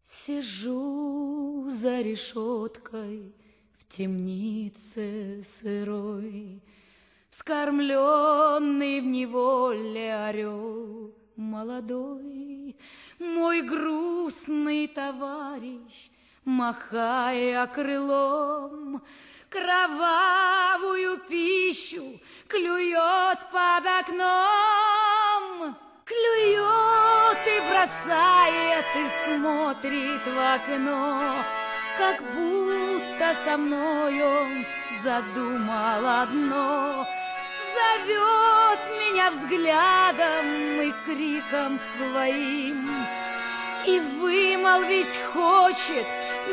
Сижу за решеткой в темнице сырой, вскормленный в неволе орел молодой. Мой грустный товарищ, махая крылом, кровавую пищу клюет под окном. Клюет и бросает, и смотрит в окно, как будто со мной он задумал одно. Зовет меня взглядом и криком своим, и вымолвить хочет: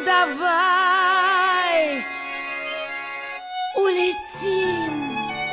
давай улетим.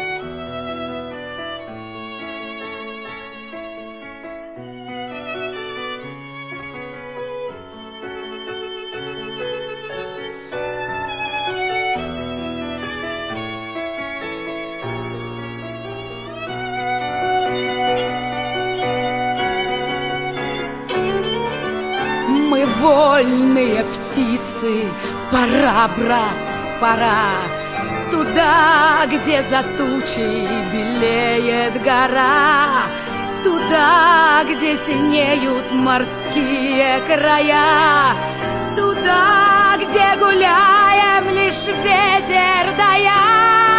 Мы вольные птицы, пора, брат, пора, туда, где за тучей белеет гора, туда, где синеют морские края, туда, где гуляем лишь ветер да я.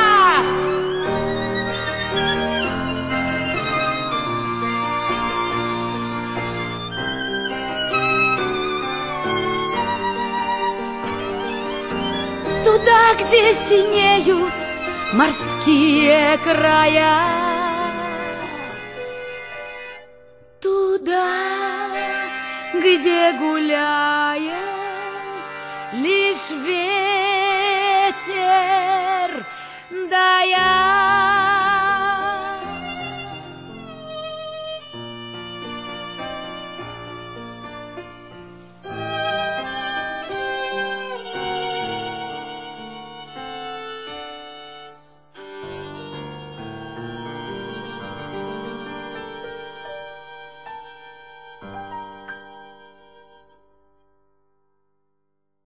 Туда, где синеют морские края, туда, где гуляет лишь ветер да я.